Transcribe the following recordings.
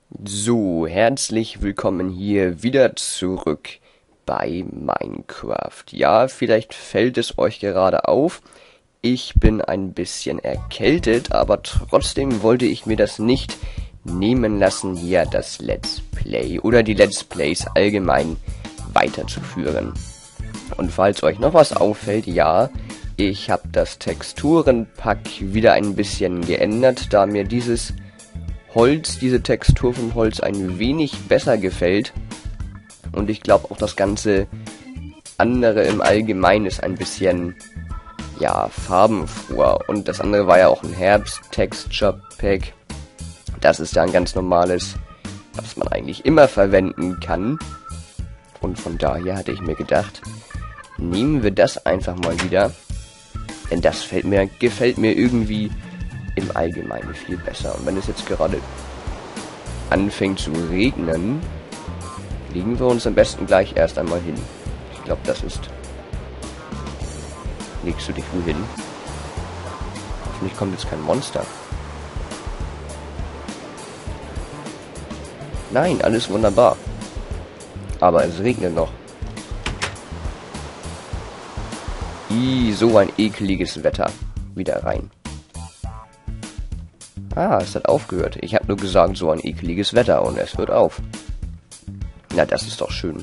So, herzlich willkommen hier wieder zurück bei Minecraft. Ja, vielleicht fällt es euch gerade auf, ich bin ein bisschen erkältet, aber trotzdem wollte ich mir das nicht nehmen lassen, hier das Let's Play oder die Let's Plays allgemein weiterzuführen. Und falls euch noch was auffällt, ja, ich habe das Texturenpack wieder ein bisschen geändert, da mir diese Textur vom Holz ein wenig besser gefällt. Und ich glaube auch das ganze andere im Allgemeinen ist ein bisschen, ja, farbenfroher. Und das andere war ja auch ein Herbst-Texture-Pack. Das ist ja ein ganz normales, was man eigentlich immer verwenden kann. Und von daher hatte ich mir gedacht, nehmen wir das einfach mal wieder. Denn das gefällt mir irgendwie im Allgemeinen viel besser. Und wenn es jetzt gerade anfängt zu regnen, legen wir uns am besten gleich erst einmal hin. Ich glaube, das ist... Legst du dich wohin? Hoffentlich kommt jetzt kein Monster. Nein, alles wunderbar. Aber es regnet noch. So ein ekliges Wetter. Wieder rein. Es hat aufgehört. Ich habe nur gesagt, so ein ekliges Wetter und es hört auf. Na, das ist doch schön.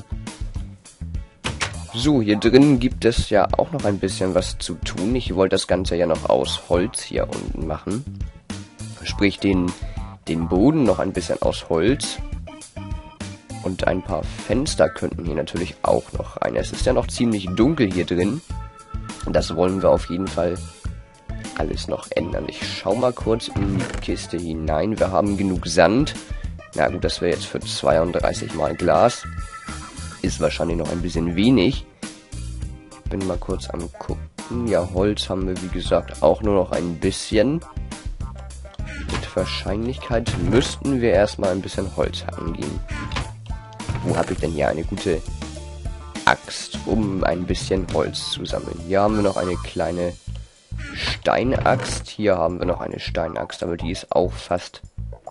So, hier drin gibt es ja auch noch ein bisschen was zu tun. Ich wollte das Ganze ja noch aus Holz hier unten machen. Sprich, den Boden noch ein bisschen aus Holz. Und ein paar Fenster könnten hier natürlich auch noch rein. Es ist ja noch ziemlich dunkel hier drin. Und das wollen wir auf jeden Fall alles noch ändern. Ich schau mal kurz in die Kiste hinein. Wir haben genug Sand. Na gut, das wäre jetzt für 32 mal Glas. Ist wahrscheinlich noch ein bisschen wenig. Bin mal kurz am gucken. Ja, Holz haben wir wie gesagt auch nur noch ein bisschen. Mit Wahrscheinlichkeit müssten wir erstmal ein bisschen Holz hacken gehen. Wo habe ich denn hier eine gute Axt, um ein bisschen Holz zu sammeln? Hier haben wir noch eine kleine Steinaxt. Hier haben wir noch eine Steinaxt, aber die ist auch fast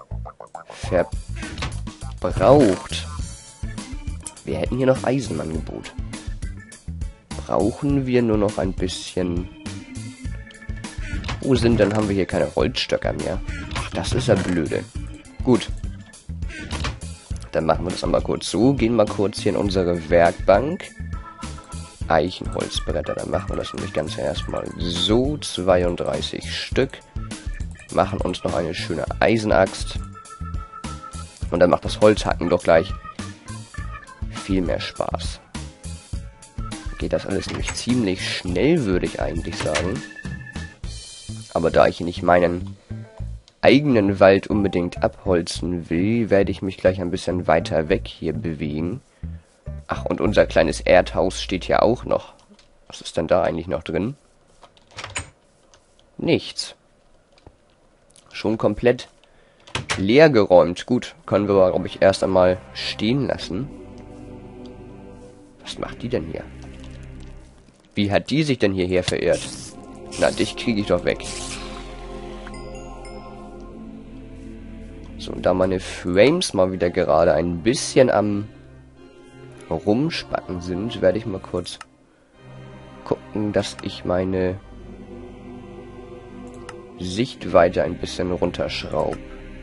verbraucht. Wir hätten hier noch Eisen im Angebot. Brauchen wir nur noch ein bisschen... Wo sind denn? Haben wir hier keine Holzstöcker mehr? Ach, das ist ja blöde. Gut. Dann machen wir das einmal kurz so. Gehen mal kurz hier in unsere Werkbank. Eichenholzbretter. Dann machen wir das nämlich ganz erstmal so. 32 Stück. Machen uns noch eine schöne Eisenaxt. Und dann macht das Holzhacken doch gleich viel mehr Spaß. Geht das alles nämlich ziemlich schnell, würde ich eigentlich sagen. Aber da ich hier nicht meinen eigenen Wald unbedingt abholzen will, werde ich mich gleich ein bisschen weiter weg hier bewegen. Ach, und unser kleines Erdhaus steht ja auch noch. Was ist denn da eigentlich noch drin? Nichts. Schon komplett leer geräumt. Gut, können wir aber, glaube ich, erst einmal stehen lassen. Was macht die denn hier? Wie hat die sich denn hierher verirrt? Na, dich kriege ich doch weg. So, und da meine Frames mal wieder gerade ein bisschen am Rumspacken sind, werde ich mal kurz gucken, dass ich meine Sichtweite ein bisschen runterschraube.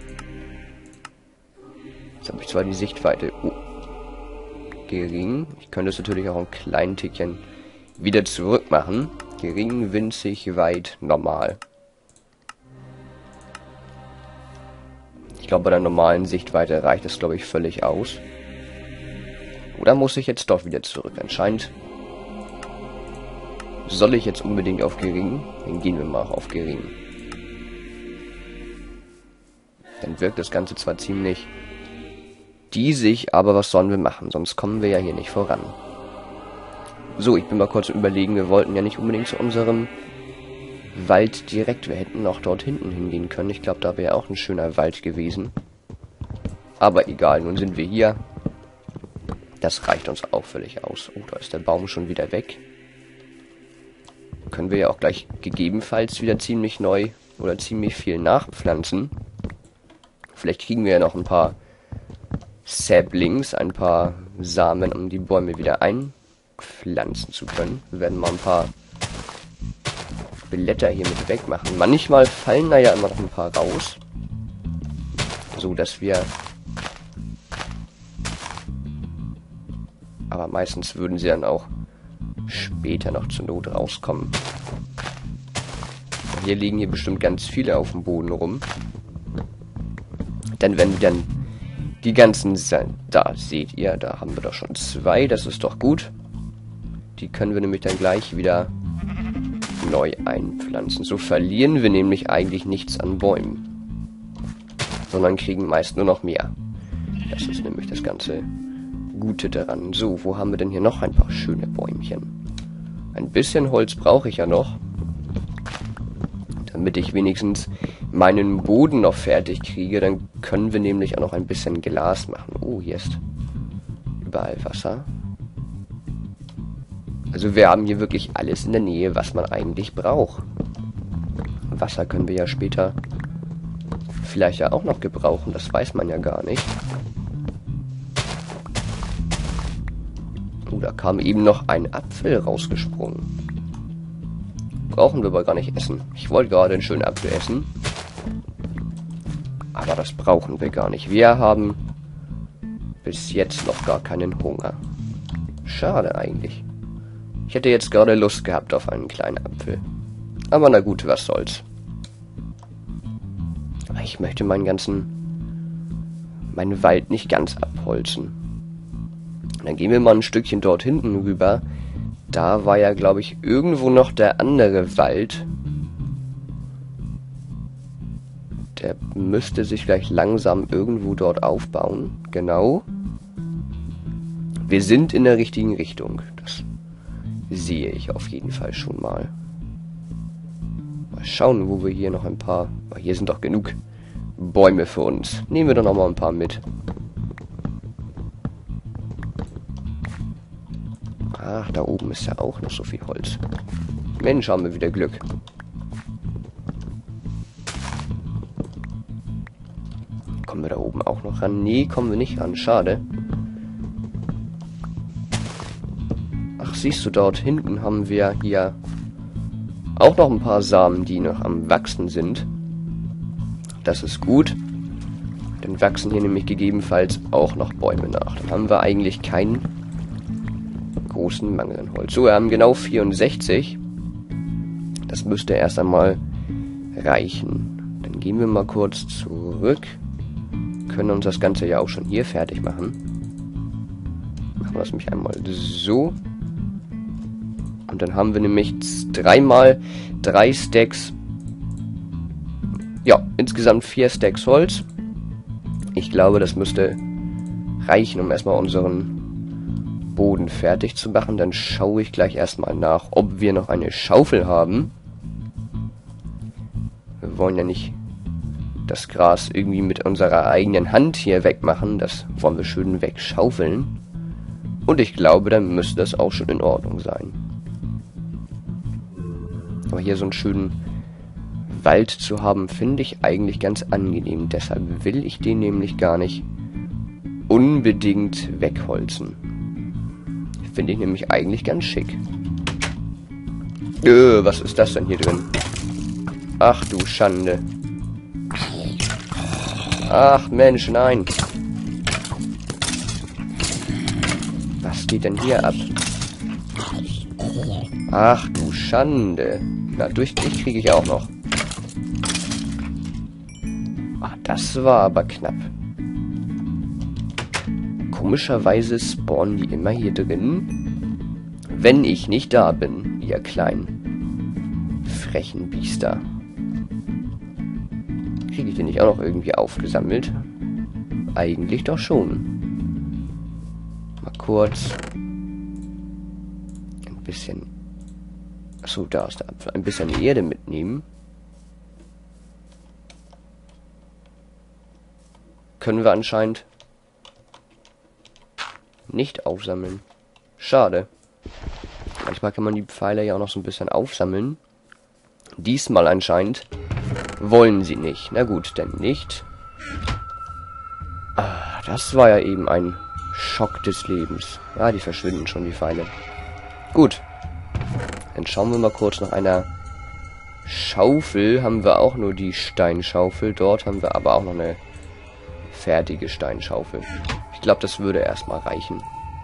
Jetzt habe ich zwar die Sichtweite gering. Ich könnte es natürlich auch ein kleinen Tickchen wieder zurück machen. Gering, winzig, weit, normal. Ich glaube, bei der normalen Sichtweite reicht das, glaube ich, völlig aus. Oder muss ich jetzt doch wieder zurück? Anscheinend soll ich jetzt unbedingt auf gering. Dann gehen wir mal auch auf gering. Dann wirkt das Ganze zwar ziemlich diesig, aber was sollen wir machen? Sonst kommen wir ja hier nicht voran. So, ich bin mal kurz überlegen. Wir wollten ja nicht unbedingt zu unserem Wald direkt. Wir hätten auch dort hinten hingehen können. Ich glaube, da wäre auch ein schöner Wald gewesen. Aber egal, nun sind wir hier. Das reicht uns auch völlig aus. Oh, da ist der Baum schon wieder weg. Können wir ja auch gleich gegebenenfalls wieder ziemlich neu oder ziemlich viel nachpflanzen. Vielleicht kriegen wir ja noch ein paar Saplings, ein paar Samen, um die Bäume wieder einpflanzen zu können. Wir werden mal ein paar Blätter hier mit wegmachen. Manchmal fallen da ja immer noch ein paar raus. So, dass wir... Aber meistens würden sie dann auch später noch zur Not rauskommen. Hier liegen hier bestimmt ganz viele auf dem Boden rum. Denn wenn wir dann die ganzen... Da seht ihr, da haben wir doch schon 2. Das ist doch gut. Die können wir nämlich dann gleich wieder neu einpflanzen. So verlieren wir nämlich eigentlich nichts an Bäumen. Sondern kriegen meist nur noch mehr. Das ist nämlich das ganze Gute daran. So, wo haben wir denn hier noch ein paar schöne Bäumchen? Ein bisschen Holz brauche ich ja noch. Damit ich wenigstens meinen Boden noch fertig kriege. Dann können wir nämlich auch noch ein bisschen Glas machen. Oh, hier ist überall Wasser. Also wir haben hier wirklich alles in der Nähe, was man eigentlich braucht. Wasser können wir ja später vielleicht ja auch noch gebrauchen. Das weiß man ja gar nicht. Oh, da kam eben noch ein Apfel rausgesprungen. Brauchen wir aber gar nicht essen. Ich wollte gerade einen schönen Apfel essen. Aber das brauchen wir gar nicht. Wir haben bis jetzt noch gar keinen Hunger. Schade eigentlich. Ich hätte jetzt gerade Lust gehabt auf einen kleinen Apfel. Aber na gut, was soll's. Aber ich möchte meinen Wald nicht ganz abholzen. Dann gehen wir mal ein Stückchen dort hinten rüber. Da war ja, glaube ich, irgendwo noch der andere Wald. Der müsste sich gleich langsam irgendwo dort aufbauen. Genau. Wir sind in der richtigen Richtung. Das sehe ich auf jeden Fall schon mal. Mal schauen, wo wir hier noch ein paar... Oh, hier sind doch genug Bäume für uns. Nehmen wir doch noch mal ein paar mit. Ach, da oben ist ja auch noch so viel Holz. Mensch, haben wir wieder Glück. Kommen wir da oben auch noch ran? Nee, kommen wir nicht ran. Schade. Ach, siehst du, dort hinten haben wir hier auch noch ein paar Samen, die noch am Wachsen sind. Das ist gut. Dann wachsen hier nämlich gegebenenfalls auch noch Bäume nach. Dann haben wir eigentlich keinen großen Mangel an Holz. So, wir haben genau 64. Das müsste erst einmal reichen. Dann gehen wir mal kurz zurück. Können uns das Ganze ja auch schon hier fertig machen. Machen wir das nämlich einmal so. Und dann haben wir nämlich 3 mal 3 Stacks. Ja, insgesamt 4 Stacks Holz. Ich glaube, das müsste reichen, um erstmal unseren Boden fertig zu machen. Dann schaue ich gleich erstmal nach, ob wir noch eine Schaufel haben. Wir wollen ja nicht das Gras irgendwie mit unserer eigenen Hand hier wegmachen. Das wollen wir schön wegschaufeln. Und ich glaube, dann müsste das auch schon in Ordnung sein. Aber hier so einen schönen Wald zu haben, finde ich eigentlich ganz angenehm. Deshalb will ich den nämlich gar nicht unbedingt wegholzen. Finde ich nämlich eigentlich ganz schick. Was ist das denn hier drin? Ach du Schande. Ach Mensch, nein. Was geht denn hier ab? Ach du Schande. Na, durch dich kriege ich auch noch. Ach, das war aber knapp. Komischerweise spawnen die immer hier drin, wenn ich nicht da bin, ihr kleinen frechen Biester. Kriege ich den nicht auch noch irgendwie aufgesammelt? Eigentlich doch schon. Mal kurz ein bisschen... Achso, da ist der Apfel. Ein bisschen Erde mitnehmen. Können wir anscheinend nicht aufsammeln. Schade. Manchmal kann man die Pfeile ja auch noch so ein bisschen aufsammeln. Diesmal anscheinend wollen sie nicht. Na gut, denn nicht. Ah, Das war ja eben ein Schock des Lebens. Ja, die verschwinden schon, die Pfeile. Gut. Dann schauen wir mal kurz nach einer Schaufel. Haben wir auch nur die Steinschaufel. Dort haben wir aber auch noch eine fertige Steinschaufel. Ich glaube, das würde erstmal reichen.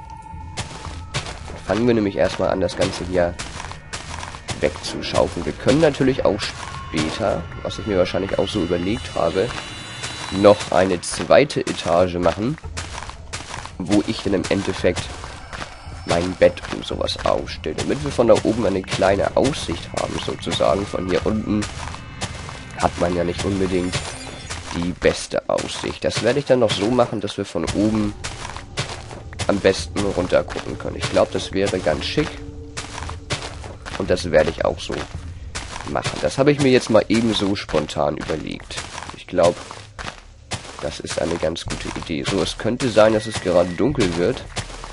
Fangen wir nämlich erstmal an, das Ganze hier wegzuschaufeln. Wir können natürlich auch später, was ich mir wahrscheinlich auch so überlegt habe, noch eine zweite Etage machen, wo ich dann im Endeffekt mein Bett und sowas aufstelle, damit wir von da oben eine kleine Aussicht haben, sozusagen. Von hier unten hat man ja nicht unbedingt die beste Aussicht. Das werde ich dann noch so machen, dass wir von oben am besten runter gucken können. Ich glaube, das wäre ganz schick. Und das werde ich auch so machen. Das habe ich mir jetzt mal ebenso spontan überlegt. Ich glaube, das ist eine ganz gute Idee. So, es könnte sein, dass es gerade dunkel wird.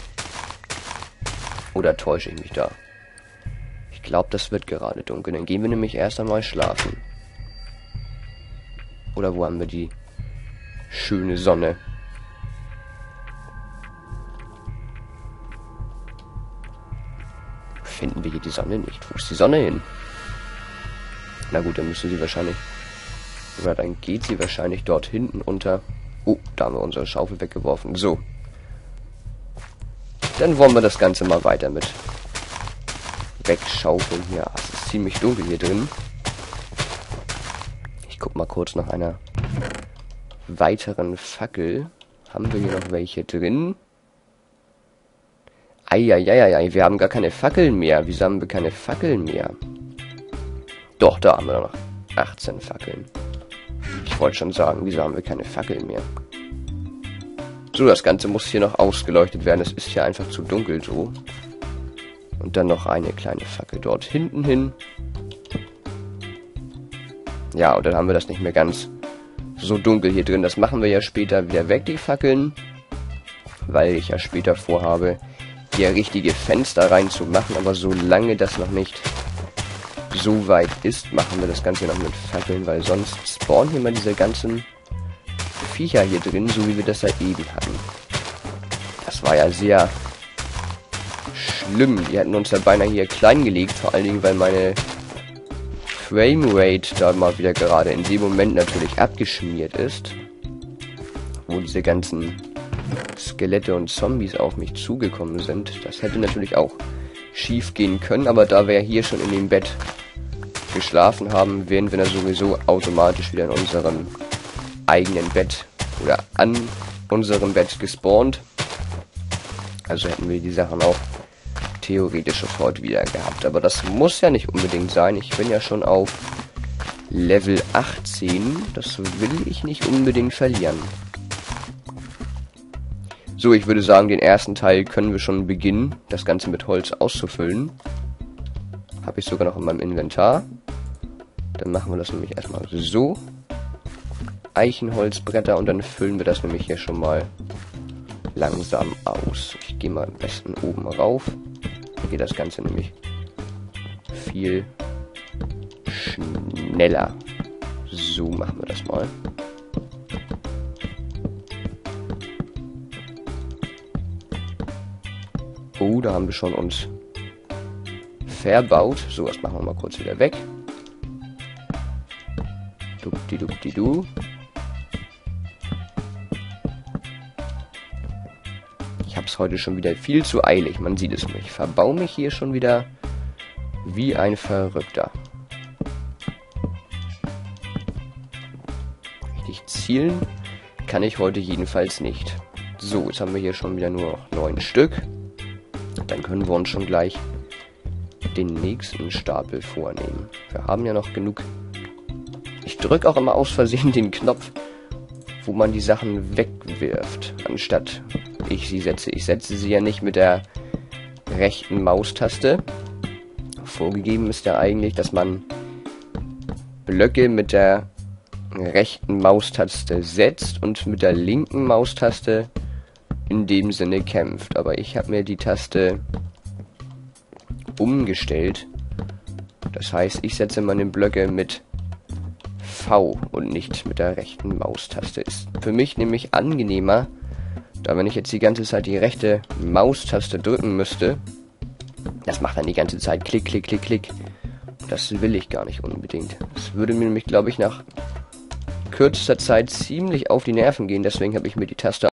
Oder täusche ich mich da? Ich glaube, das wird gerade dunkel. Dann gehen wir nämlich erst einmal schlafen. Oder wo haben wir die schöne Sonne? Finden wir hier die Sonne nicht? Wo ist die Sonne hin? Na gut, dann müsste sie wahrscheinlich... Oder dann geht sie wahrscheinlich dort hinten unter. Oh, da haben wir unsere Schaufel weggeworfen. So. Dann wollen wir das Ganze mal weiter mit wegschaufeln. Ja, es ist ziemlich dunkel hier drin. Ich guck mal kurz nach einer weiteren Fackel. Haben wir hier noch welche drin? Eieieiei, wir haben gar keine Fackeln mehr. Wieso haben wir keine Fackeln mehr? Doch, da haben wir noch 18 Fackeln. Ich wollte schon sagen, wieso haben wir keine Fackeln mehr? So, das Ganze muss hier noch ausgeleuchtet werden. Es ist hier einfach zu dunkel so. Und dann noch eine kleine Fackel dort hinten hin. Ja, und dann haben wir das nicht mehr ganz so dunkel hier drin. Das machen wir ja später wieder weg, die Fackeln. Weil ich ja später vorhabe, hier richtige Fenster reinzumachen. Aber solange das noch nicht so weit ist, machen wir das Ganze noch mit Fackeln. Weil sonst spawnen hier mal diese ganzen Viecher hier drin, so wie wir das ja eben hatten. Das war ja sehr schlimm. Die hätten uns ja beinahe hier klein gelegt. Vor allen Dingen, weil meine Framerate da mal wieder gerade in dem Moment natürlich abgeschmiert ist. Wo diese ganzen Skelette und Zombies auf mich zugekommen sind. Das hätte natürlich auch schief gehen können, aber da wir hier schon in dem Bett geschlafen haben, wären wir dann sowieso automatisch wieder in unserem eigenen Bett oder an unserem Bett gespawnt. Also hätten wir die Sachen auch theoretisch sofort wieder gehabt. Aber das muss ja nicht unbedingt sein. Ich bin ja schon auf Level 18. Das will ich nicht unbedingt verlieren. So, ich würde sagen, den ersten Teil können wir schon beginnen, das Ganze mit Holz auszufüllen. Habe ich sogar noch in meinem Inventar. Dann machen wir das nämlich erstmal so. Eichenholzbretter und dann füllen wir das nämlich hier schon mal langsam aus. Ich gehe mal am besten oben rauf. Geht das Ganze nämlich viel schneller. So machen wir das mal. Oh, da haben wir schon uns verbaut. So, das machen wir mal kurz wieder weg. Dupdi-dupdi-du. Ich habe es heute schon wieder viel zu eilig. Man sieht es mir. Ich verbau mich hier schon wieder wie ein Verrückter. Richtig zielen kann ich heute jedenfalls nicht. So, jetzt haben wir hier schon wieder nur noch 9 Stück. Dann können wir uns schon gleich den nächsten Stapel vornehmen. Wir haben ja noch genug. Ich drücke auch immer aus Versehen den Knopf, wo man die Sachen wegwirft, anstatt ich sie setze. Ich setze sie ja nicht mit der rechten Maustaste. Vorgegeben ist ja eigentlich, dass man Blöcke mit der rechten Maustaste setzt und mit der linken Maustaste in dem Sinne kämpft. Aber ich habe mir die Taste umgestellt. Das heißt, ich setze meine Blöcke mit V und nicht mit der rechten Maustaste. Ist für mich nämlich angenehmer, Da wenn ich jetzt die ganze Zeit die rechte Maustaste drücken müsste, das macht dann die ganze Zeit Klick, Klick, Klick, Klick. Das will ich gar nicht unbedingt. Das würde mir nämlich, glaube ich, nach kürzester Zeit ziemlich auf die Nerven gehen. Deswegen habe ich mir die Taste